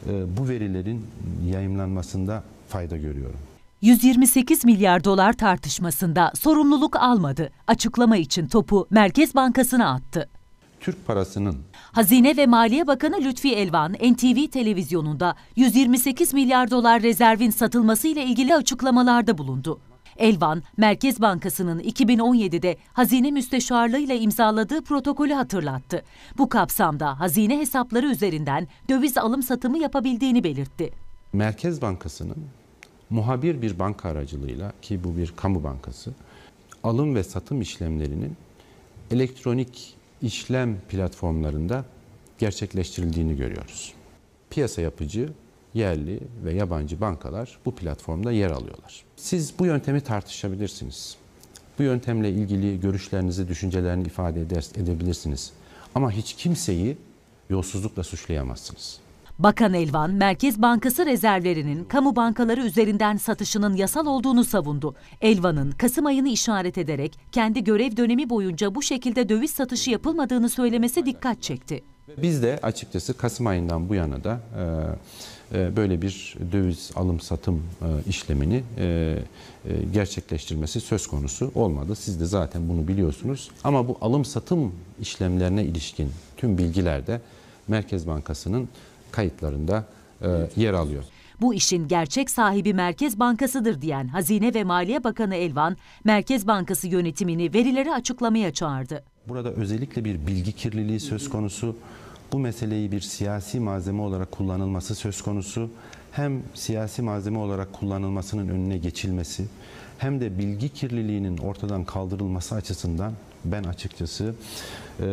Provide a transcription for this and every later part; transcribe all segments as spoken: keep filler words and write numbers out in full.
bu verilerin yayımlanmasında fayda görüyorum. yüz yirmi sekiz milyar dolar tartışmasında sorumluluk almadı. Açıklama için topu Merkez Bankası'na attı. Türk parasının Hazine ve Maliye Bakanı Lütfi Elvan, N T V televizyonunda yüz yirmi sekiz milyar dolar rezervin satılması ile ilgili açıklamalarda bulundu. Elvan, Merkez Bankası'nın iki bin on yedide Hazine Müsteşarlığı ile imzaladığı protokolü hatırlattı. Bu kapsamda hazine hesapları üzerinden döviz alım satımı yapabildiğini belirtti. Merkez Bankası'nın muhabir bir banka aracılığıyla, ki bu bir kamu bankası, alım ve satım işlemlerinin elektronik işlem platformlarında gerçekleştirildiğini görüyoruz. Piyasa yapıcı yerli ve yabancı bankalar bu platformda yer alıyorlar. Siz bu yöntemi tartışabilirsiniz. Bu yöntemle ilgili görüşlerinizi, düşüncelerini ifade eder, edebilirsiniz. Ama hiç kimseyi yolsuzlukla suçlayamazsınız. Bakan Elvan, Merkez Bankası rezervlerinin kamu bankaları üzerinden satışının yasal olduğunu savundu. Elvan'ın Kasım ayını işaret ederek kendi görev dönemi boyunca bu şekilde döviz satışı yapılmadığını söylemesi dikkat çekti. Biz de açıkçası Kasım ayından bu yana da e, e, böyle bir döviz alım satım e, işlemini e, e, gerçekleştirmesi söz konusu olmadı. Siz de zaten bunu biliyorsunuz. Ama bu alım satım işlemlerine ilişkin tüm bilgiler de Merkez Bankası'nın kayıtlarında e, yer alıyor. Bu işin gerçek sahibi Merkez Bankası'dır diyen Hazine ve Maliye Bakanı Elvan, Merkez Bankası yönetimini verileri açıklamaya çağırdı. Burada özellikle bir bilgi kirliliği söz konusu. Bu meseleyi bir siyasi malzeme olarak kullanılması söz konusu. Hem siyasi malzeme olarak kullanılmasının önüne geçilmesi hem de bilgi kirliliğinin ortadan kaldırılması açısından ben açıkçası e,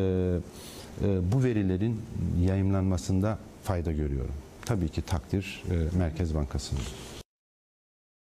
e, bu verilerin yayımlanmasında fayda görüyorum. Tabii ki takdir e, Merkez Bankası'nın.